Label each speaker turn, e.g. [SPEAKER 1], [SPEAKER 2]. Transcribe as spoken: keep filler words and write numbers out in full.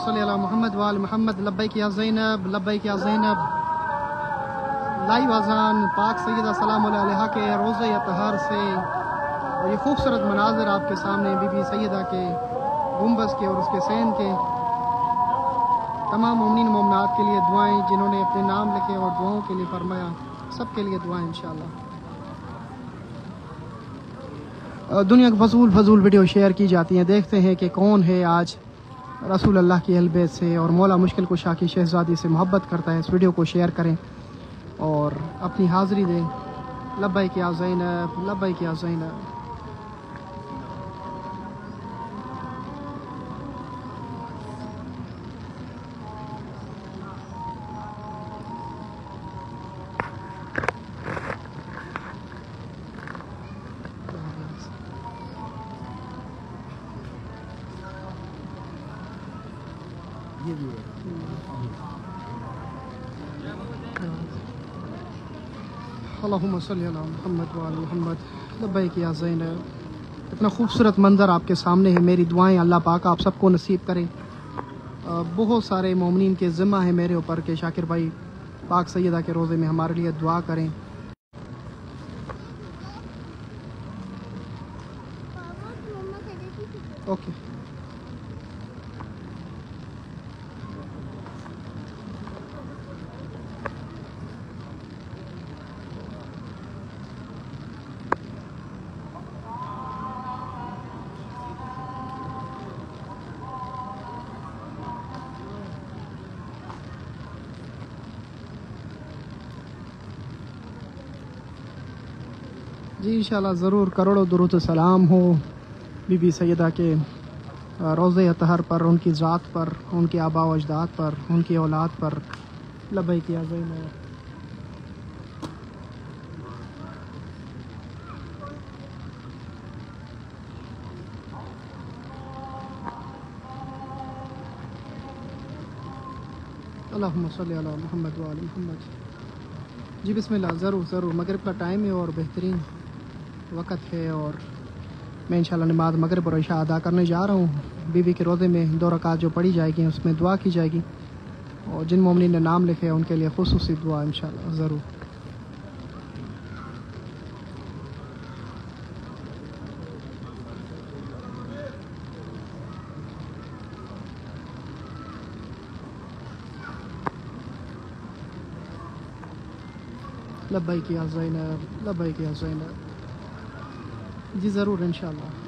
[SPEAKER 1] सल्ली अला मोहम्मद वाल मोहम्मद। लब्बैक या ज़ैनब, लब्बैक या ज़ैनब। लाइव अज़ान पाक सैयदा सलाम अलैहा के रोज़े अतहर से, और ये खूबसूरत मनाजिर आपके सामने बीबी सैयदा के गुंबज के और उसके सैन के। तमाम मोमिनीन मोमिनात के लिए दुआएं, जिन्होंने अपने नाम लिखे और दुआओं के लिए फरमाया, सबके लिए दुआएं इंशाअल्लाह। दुनिया की फजूल फजूल वीडियो शेयर की जाती हैं। देखते हैं कि कौन है आज रसूल अल्लाह की अहल बैत से और मौला मुश्किल कुशा की शहज़ादी से मोहब्बत करता है। इस वीडियो को शेयर करें और अपनी हाज़िरी दें। लब्बैक या ज़ैनब, लब्बैक या ज़ैनब।
[SPEAKER 2] ये भी है।
[SPEAKER 1] अल्लाहुम्मा सल्ली अला मुहम्मद व आल मुहम्मद। लब्बैक या ज़ैनब। इतना खूबसूरत मंज़र आपके सामने है। मेरी दुआएं अल्लाह पाक आप सबको नसीब करें। बहुत सारे मोमिनीन के ज़िम्मा है मेरे ऊपर के शाकिर भाई पाक सैयदा के रोज़े में हमारे लिए दुआ करें। ओके जी इंशाल्लाह ज़रूर। करोड़ों दुरूद सलाम हो बीबी सैयदा के रोज़े अतहर पर, उनकी ज़ात पर, उनके आबा व अजदाद पर, उनकी औलाद पर। लब्बैक या ज़ैनब। अल्लाहुम्मा सल्ली अला मुहम्मद व आल मुहम्मद। जी बिस्मिल्लाह। ज़रूर ज़रूर। मगरिब का टाइम है और बेहतरीन वक़्त है, और मैं इंशाल्लाह नमाज़ मगरिब और इशा अदा करने जा रहा हूँ। बीबी के रोज़े में दो रकात जो पढ़ी जाएगी उसमें दुआ की जाएगी, और जिन मोमिनीन ने नाम लिखे हैं उनके लिए खुसूसी दुआ इंशाल्लाह ज़रूर। लब्बैक या ज़ैनब, लब्बैक या ज़ैनब। जी ज़रूर इंशाल्लाह।